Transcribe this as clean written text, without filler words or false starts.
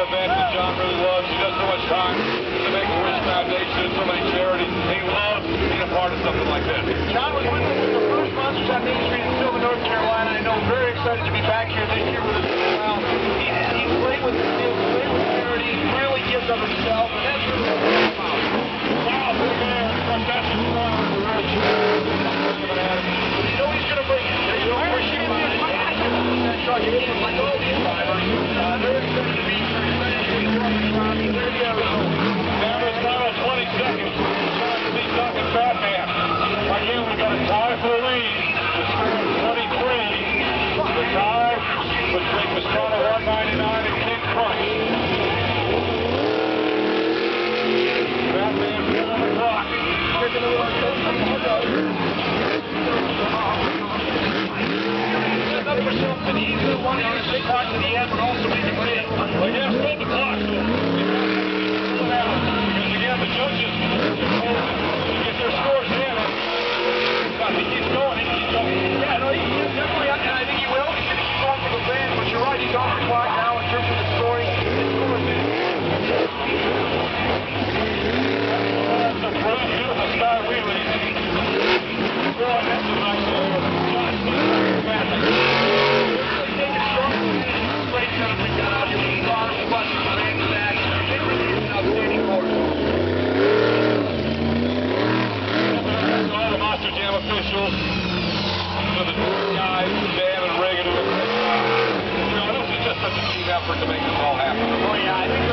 event that John really loves. He does so much time to make a wish foundation, so many charities. He loves being a part of something like this. John was with us for the first Monsters on Mainstreet in Sylvan, North Carolina. I know, very excited to be back here this year with us as well. He's played with the kids, played with charity, really gives of himself, and that's really what we're about. Wow, big man. That's his son. You know he's going to bring it. You know, we're shooting that truck. It is like all these drivers. They're excited to be here. There you go. Cameron's final 20 seconds. Seasock and Batman. Again, we got a tie for the lead. The score is 23. The tie between Pastrana 199 and King Crunch. Batman on the clock. Up for something. He's the one who's the clock to the end, but also make it win. Well, yeah, stop the clock. Pull it out. Because again, the judges get their scores in. I think he's going. He keeps going. Yeah, no, he's definitely, and I think he will. He's going to keep going for the fans, but you're right. He's on the clock now in terms of the scoring. His score is That's a pretty beautiful sky wheelie. Boy, that's a nice officials, to the guys, Dan and Reagan, who are, this is just such a team effort to make this all happen. Oh yeah, I think